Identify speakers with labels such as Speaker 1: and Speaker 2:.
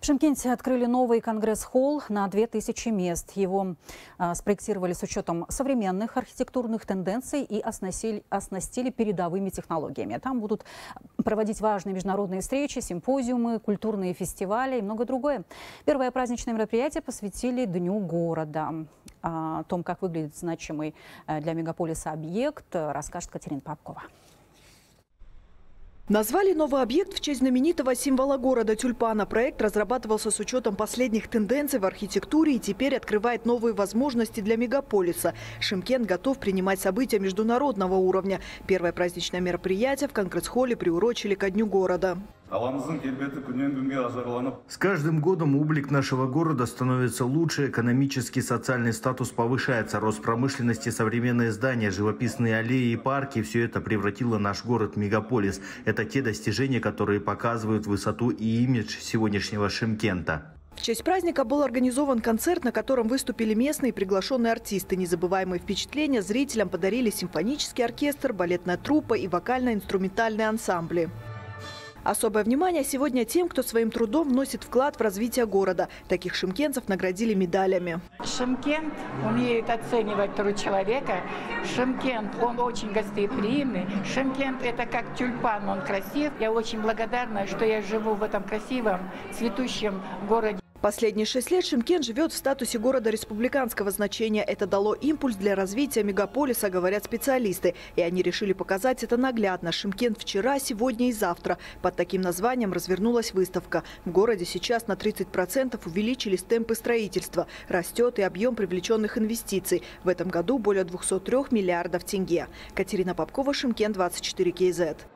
Speaker 1: В Шымкенте открыли новый конгресс-холл на 2000 мест. Его спроектировали с учетом современных архитектурных тенденций и оснастили передовыми технологиями. Там будут проводить важные международные встречи, симпозиумы, культурные фестивали и многое другое. Первое праздничное мероприятие посвятили Дню города. О том, как выглядит значимый для мегаполиса объект, расскажет Катерина Попкова.
Speaker 2: Назвали новый объект в честь знаменитого символа города – тюльпана. Проект разрабатывался с учетом последних тенденций в архитектуре и теперь открывает новые возможности для мегаполиса. Шымкент готов принимать события международного уровня. Первое праздничное мероприятие в конгресс-холле приурочили ко Дню города.
Speaker 3: С каждым годом облик нашего города становится лучше, экономический, социальный статус повышается, рост промышленности, современные здания, живописные аллеи и парки – все это превратило наш город в мегаполис. Это те достижения, которые показывают высоту и имидж сегодняшнего Шымкента.
Speaker 2: В честь праздника был организован концерт, на котором выступили местные и приглашенные артисты. Незабываемые впечатления зрителям подарили симфонический оркестр, балетная труппа и вокально-инструментальные ансамбли. Особое внимание сегодня тем, кто своим трудом вносит вклад в развитие города. Таких шымкентцев наградили медалями.
Speaker 4: Шымкент умеет оценивать труд человека. Шымкент, он очень гостеприимный. Шымкент – это как тюльпан, он красив. Я очень благодарна, что я живу в этом красивом, цветущем городе.
Speaker 2: Последние 6 лет Шымкент живет в статусе города республиканского значения. Это дало импульс для развития мегаполиса, говорят специалисты. И они решили показать это наглядно. Шымкент вчера, сегодня и завтра. Под таким названием развернулась выставка. В городе сейчас на 30% увеличились темпы строительства. Растет и объем привлеченных инвестиций. В этом году более 203 миллиардов тенге. Катерина Попкова, Шымкент, 24 КЗ.